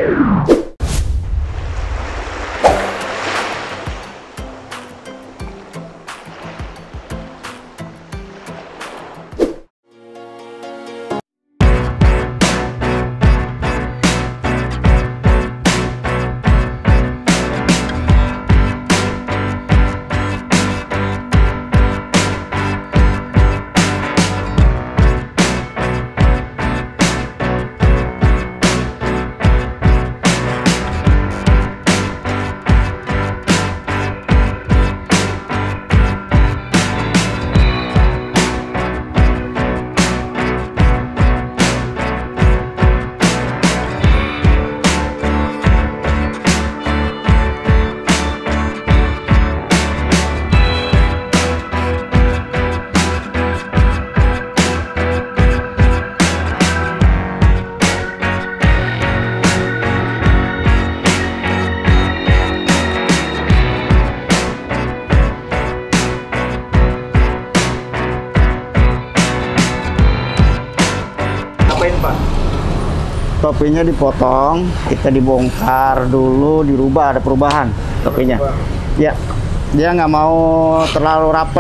Topinya dipotong, kita dibongkar dulu, dirubah, ada perubahan topinya. Ya, dia nggak mau terlalu rapet,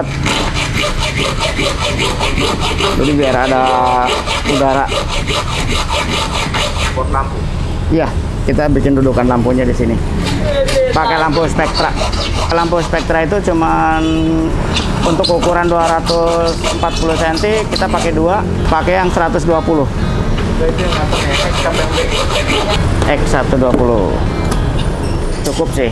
jadi biar ada udara. Buat lampu. Iya, kita bikin dudukan lampunya di sini. Pakai lampu spektra. Lampu spektra itu cuman untuk ukuran 240 cm, kita pakai dua, pakai yang 120. X120 cukup sih.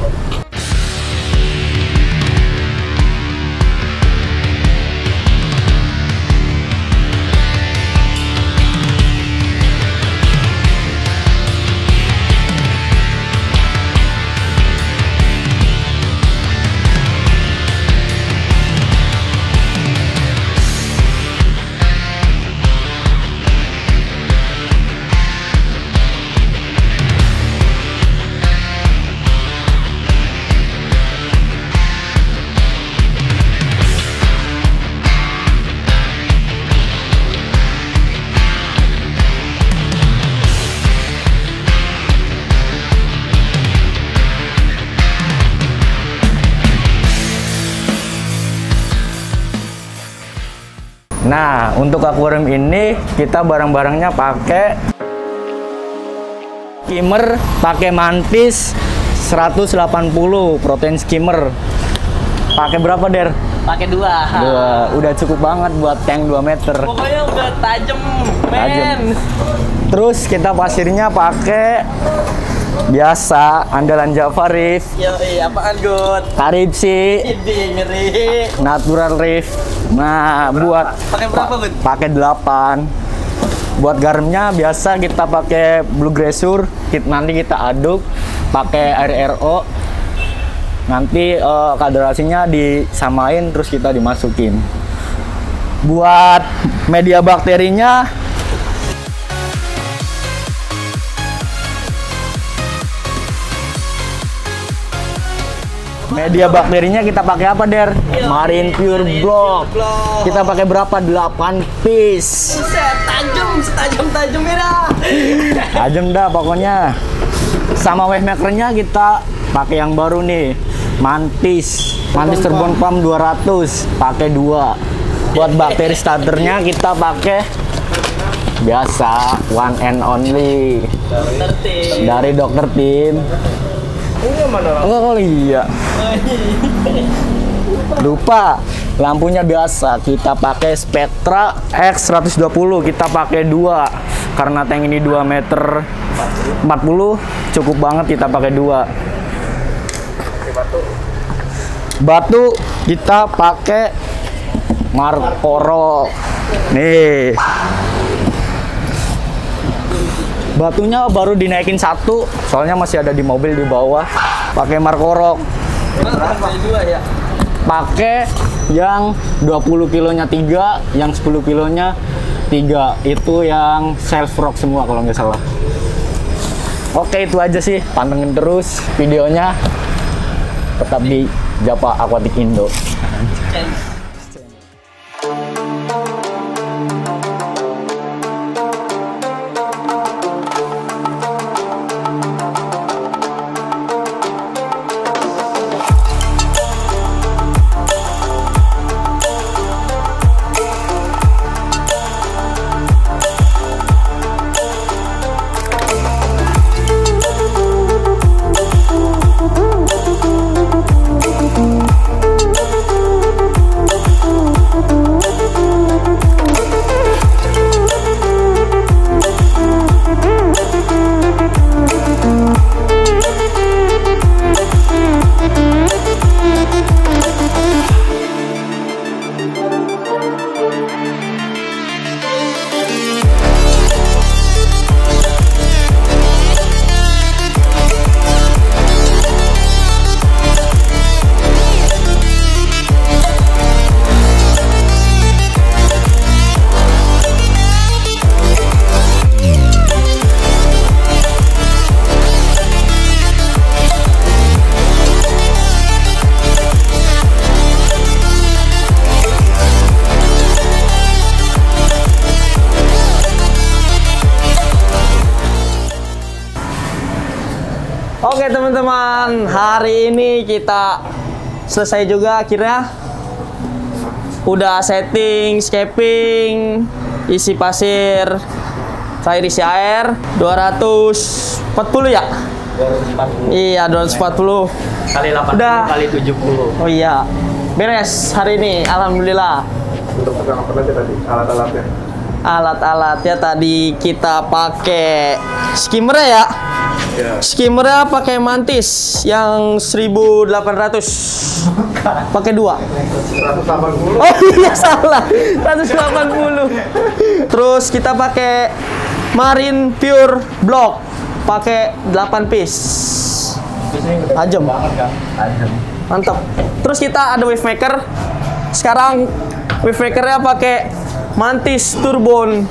Nah, untuk akuarium ini kita barang-barangnya pakai skimmer, pakai mantis 180 protein skimmer. Pakai berapa, Der? Pakai dua. Udah cukup banget buat tank 2 meter. Pokoknya udah tajem, men. Terus kita pasirnya pakai biasa andalan Java Reef. Yoi, apaan, God? Karib sih. Ini ngeri. Natural Reef. Nah, buat Pakai berapa, Bud? pakai 8. Buat garamnya biasa kita pakai Blue Gresur. Nanti kita aduk pakai air RO. Nanti kadrasinya disamain terus kita dimasukin. Buat media bakterinya kita pakai apa, Der? Marine Pure Block. Kita pakai berapa? 8 piece. Buset, setajam merah. Tajam dah pokoknya. Sama wave makernya kita pakai yang baru nih, Mantis Turbon Pump 200, pakai 2. Buat bakteri starternya kita pakai biasa one and only dari Dokter Tim. Ini mana? Oh iya. Lupa, lampunya biasa kita pakai Spectra X120, kita pakai 2 karena tank ini 2 meter 40, cukup banget kita pakai 2. Batu kita pakai Markoro. Nih. Batunya baru dinaikin 1, soalnya masih ada di mobil di bawah. Pakai Markoro. Ya? Pakai yang 20 kilonya 3, yang 10 kilonya 3. Itu yang self rock semua kalau nggak salah. Oke, itu aja sih. Pantengin terus videonya. Tetap di Japa Aquatic Indo. Oke teman-teman, hari ini kita selesai juga akhirnya. Udah setting, scaping, isi pasir, terakhir isi air 240 ya? 240 Iya 240 kali 80 Udah. kali 70. Oh iya, beres hari ini, alhamdulillah. Untuk pegang apa aja tadi alat-alatnya? Alat-alatnya tadi kita pakai skimmer ya. Ya. Skimmernya pakai Mantis yang 1800. Pakai 2. 180. Oh iya salah, 180. Terus kita pakai Marine Pure Block, pakai 8 piece. Tajam. Banget kan? Tajam. Mantap. Terus kita ada wave maker. Sekarang wave makernya pakai Mantis Turbone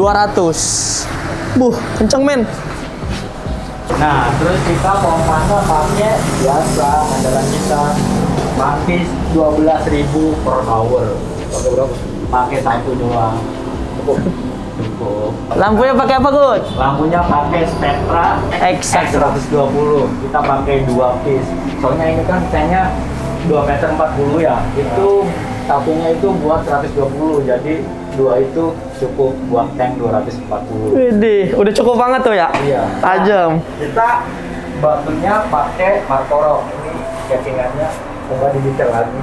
200. Kenceng men. Nah, terus kita pompanya pakai biasa andalan kita Mantis 12.000 per hour. Pakai berapa? Pakai satu doang. Cukup. Lampunya pakai apa, Gut? Lampunya pakai Spectra Exact. X120. Kita pakai 2 piece. Soalnya ini kan tanknya 2,40 meter ya. Itu satunya itu buat 120. Jadi 2 itu cukup buat tank 240. Widih, udah cukup banget tuh ya? Iya. Tajam. Kita batunya pakai Martoro. Ini casing-annya coba didetail lagi.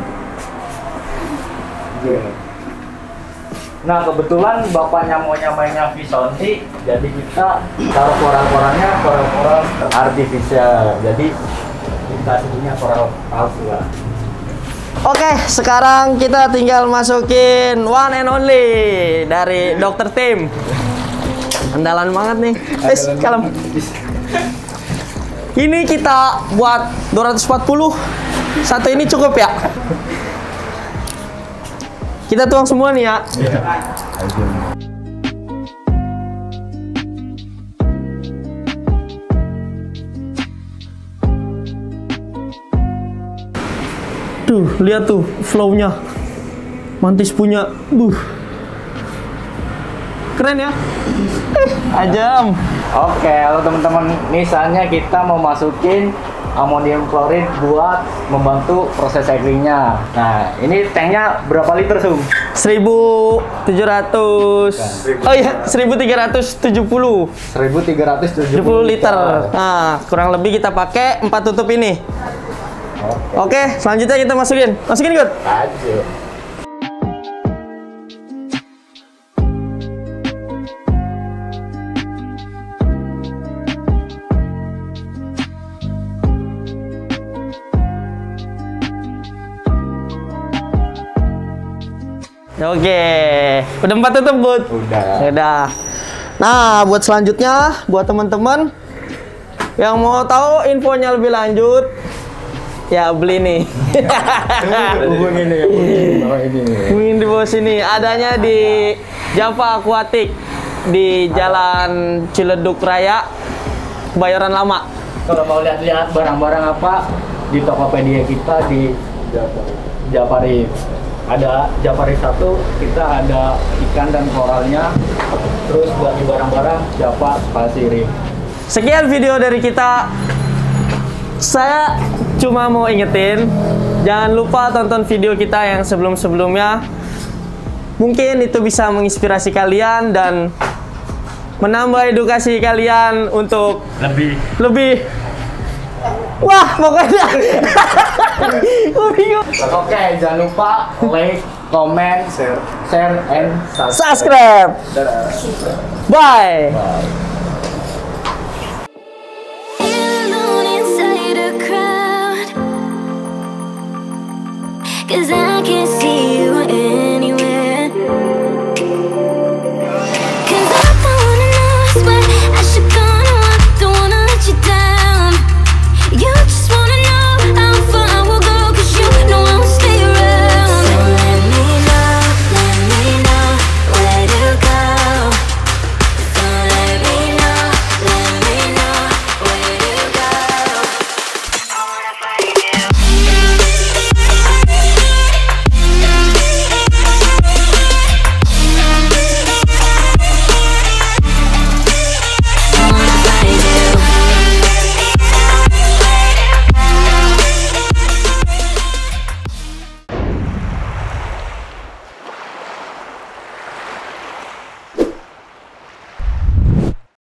Nah, kebetulan bapaknya mau nyamainnya Visonti, jadi kita taruh koral-koralnya koral-koral artificial. Jadi kita sebutnya koral palsu lah. Oke, sekarang kita tinggal masukin one and only dari Dr. Tim. Andalan banget nih. Kalem. Ini kita buat 240. Satu ini cukup ya? Kita tuang semua nih ya. Tuh, lihat tuh flow-nya. Mantis punya. Keren ya? Ajam. Oke, halo teman-teman. Misalnya kita mau masukin amonium klorid buat membantu proses cyclingnya. Nah, ini tanknya berapa liter, Sum? 1700. Oh iya, 1370. 1370 liter. Nah, kurang lebih kita pakai 4 tutup ini. Oke, selanjutnya kita masukin. Masukin, Gut. Aja. Oke, udah 4 tutup, Bud. Udah. Nah, buat selanjutnya, buat teman-teman yang mau tahu infonya lebih lanjut, ya beli nih. Hubungin nih, Hubungin di bawah sini. Adanya di Java Aquatic di Jalan Ciledug Raya, Kebayoran Lama. Kalau mau lihat-lihat barang-barang apa di Tokopedia kita di Japari. Ada Japari 1, kita ada ikan dan koralnya. Terus buat di barang-barang Java Pasiri. Sekian video dari kita. Saya cuma mau ingetin, jangan lupa tonton video kita yang sebelum-sebelumnya. Mungkin itu bisa menginspirasi kalian dan menambah edukasi kalian untuk lebih. Wah, pokoknya. Gua bingung. Oke, jangan lupa like, comment, share, and Subscribe. Bye. Alone inside a crowd, 'cause I can't